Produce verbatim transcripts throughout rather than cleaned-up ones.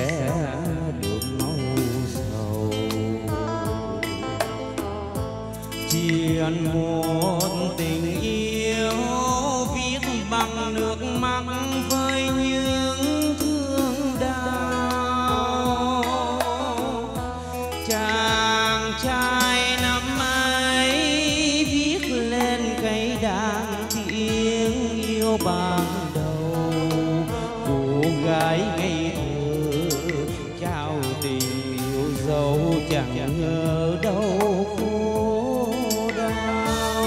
sẽ được mau sầu. Triền một tình yêu viết bằng nước mắt với những thương đau. Chàng trai năm ấy viết lên cây đàn tiếng yêu ban đầu. Cô gái ngây thơ trao tình yêu dấu chẳng ngờ đâu khổ đau.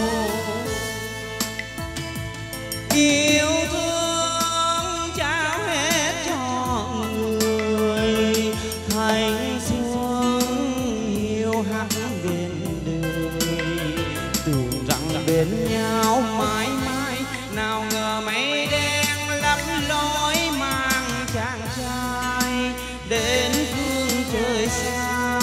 Yêu thương trao hết cho người thành xuân yêu hát bên đời. Tưởng rằng bên nhau mãi mãi nào ngờ mây đen lấp lối mang chàng trai đến phương trời xa.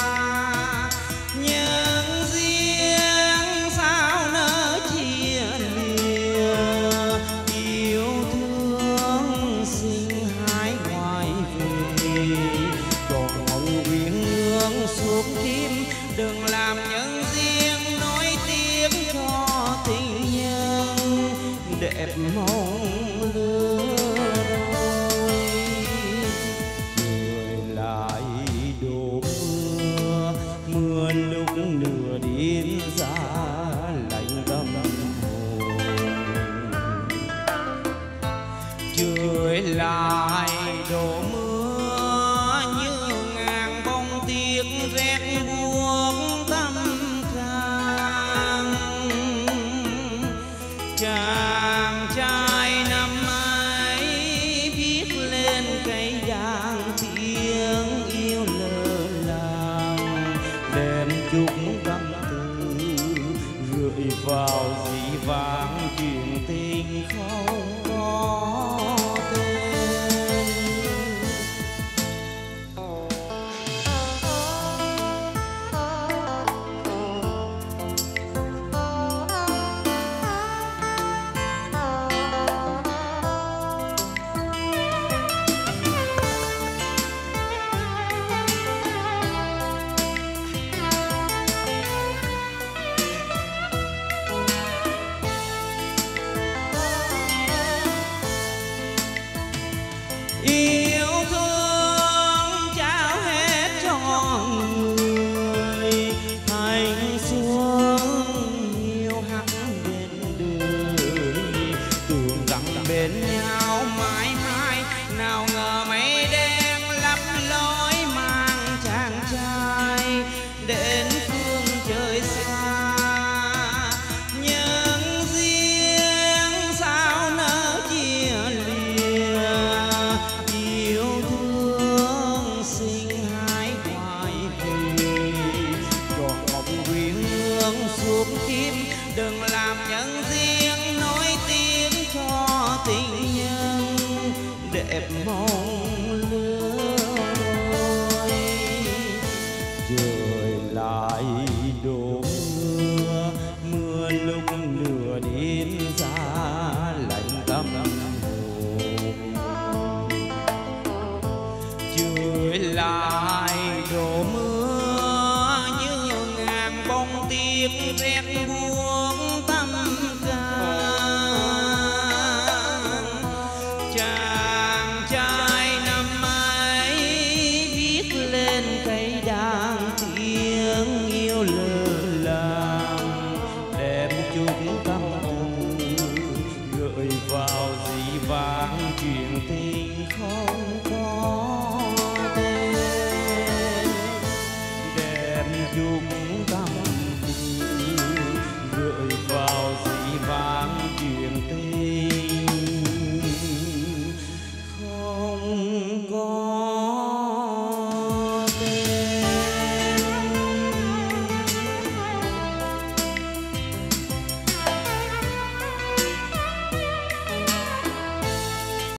Nhưng riêng sao nỡ chia lìa, yêu thương xin hãy quay về. Còn mong uyên ương suốt tim đừng làm nhân riêng nối tiếc cho tình nhân đẹp mong lứa đôi. Người lại đổ mưa, mưa lúc nửa đêm giá lạnh tâm hồn. Trời lại đổ mưa như ngàn bông tiếc rét buốt tâm can. Chàng trai năm ấy viết lên cây đàn tiếng yêu lỡ làng. Đem chút tâm tư gửi vào dĩ vãng chuyện tình không có tên. Yêu thương trao hết cho người thành xuân yêu hát bên đời. Tưởng rằng bên nhau mãi mãi nào ngờ mây đen lấp lối mang chàng trai đến phương trời xa. Nhưng riêng sao nỡ chia lìa, yêu thương xin hãy quay về. Còn mong uyên ương suốt tim đừng làm nhân riêng nối tiếng cho tình nhân đẹp mong lứa đôi. Trời lại đổ mưa, mưa lúc nửa đêm giá lạnh tâm hồn. Trời lại đổ mưa như ngàn bông tiếc rét